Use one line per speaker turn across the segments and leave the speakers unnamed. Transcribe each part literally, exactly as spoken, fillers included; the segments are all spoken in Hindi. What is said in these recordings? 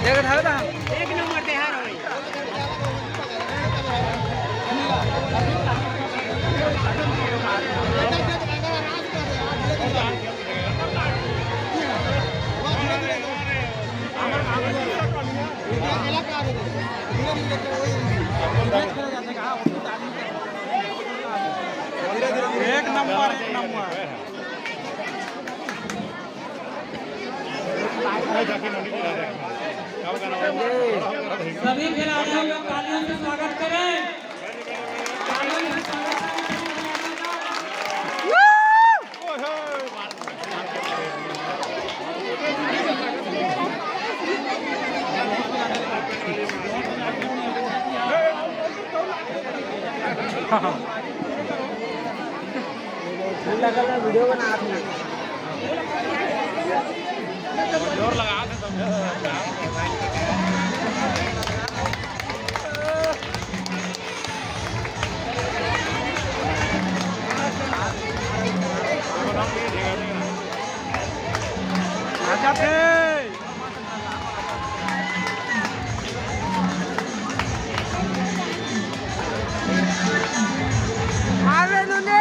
देखो था था
एक नंबर दे हार होई
एक नंबर एक नंबर
सभी खिलाड़ियों का तालियों से स्वागत करें।
लगा वीडियो बना
जोर लगा दे तुम
अच्छा थे मारे तूने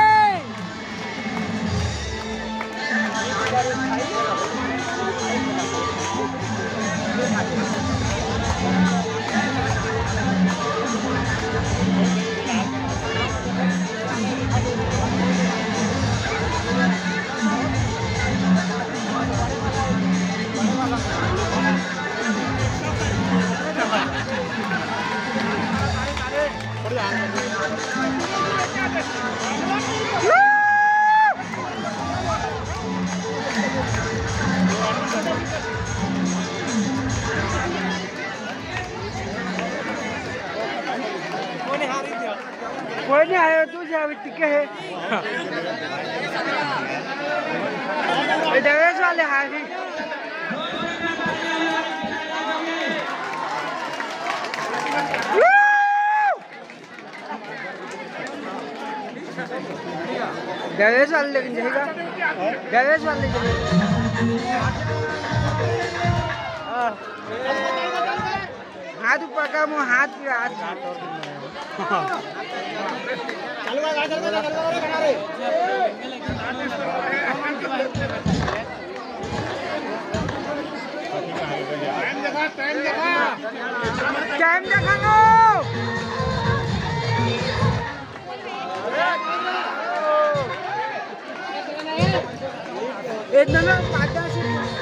कोई नहीं आया तू जा टिके है डरेस वाले हारी डरेस वाले लेकिन जाएगा डरेस वाले हाथ ऊपर का मुँह हाथ की हाथ
चलवा चलवा चलवा कना रे टाइम देखा टाइम देखा
टाइम देखाओ इतना ना पाँच से